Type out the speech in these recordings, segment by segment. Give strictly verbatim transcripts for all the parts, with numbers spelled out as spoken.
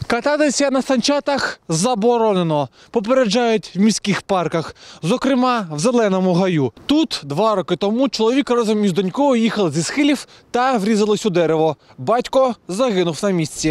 Кататися на санчатах заборонено, попереджають в міських парках, зокрема в Зеленому гаю. Тут два роки тому чоловік разом із донькою їхали зі схилів та врізались у дерево. Батько загинув на місці.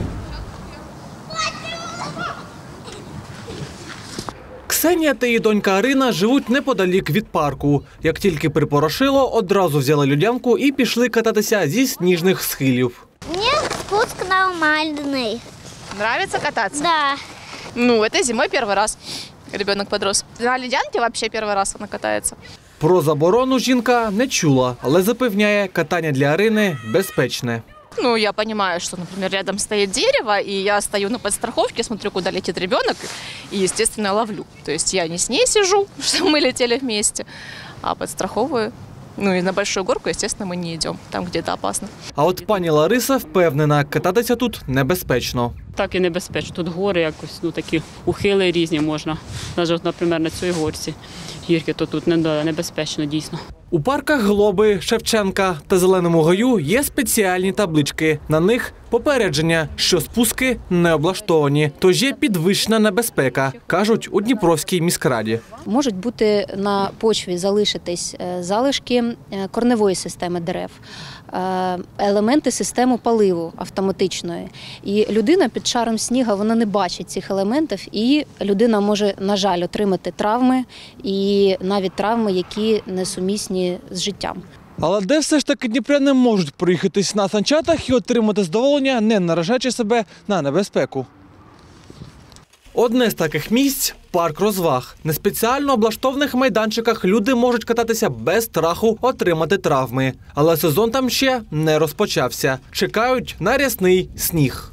Ксенія та її донька Арина живуть неподалік від парку. Як тільки припорошило, одразу взяли людянку і пішли кататися зі сніжних схилів. Мне спуск нормальный. Нравится кататься? Да. Ну, это зимой первый раз ребенок подрос. На ледянке вообще первый раз она катается. Про заборону жінка не чула, але запевняє, катання для Арини безпечне. Ну, я понимаю, что, например, рядом стоит дерево, и я стою на подстраховке, смотрю, куда летит ребенок, и, естественно, ловлю. То есть я не с ней сижу, что мы летели вместе, а подстраховываю. Ну и на большую горку, естественно, мы не идем, там где-то опасно. А от пані Лариса впевнена, кататися тут небезпечно. Так і небезпечно. Тут гори якось, ну такі ухили різні можна. Навіть, наприклад, на цій горці гірки, то тут небезпечно дійсно. У парках Глоби, Шевченка та Зеленому гаю є спеціальні таблички. На них попередження, що спуски не облаштовані, тож є підвищена небезпека, кажуть у Дніпровській міськраді. Можуть бути на почві залишитись залишки кореневої системи дерев, елементи системи поливу автоматичної. І людина під шаром снігу, вона не бачить цих елементів, і людина може, на жаль, отримати травми, і навіть травми, які несумісні з життям. Але де все ж таки дніпряни можуть проїхатись на санчатах і отримати задоволення, не наражаючи себе на небезпеку? Одне з таких місць – парк розваг. На спеціально облаштованих майданчиках люди можуть кататися без страху отримати травми. Але сезон там ще не розпочався. Чекають на рясний сніг.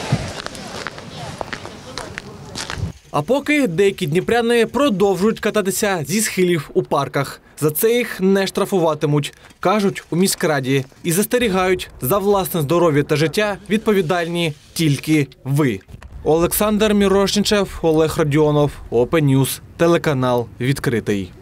А поки деякі дніпряни продовжують кататися зі схилів у парках. За це їх не штрафуватимуть, кажуть у міськраді. І застерігають, за власне здоров'я та життя відповідальні тільки ви. Олександр Мірошничев, Олег Родіонов, Open News, телеканал «Відкритий».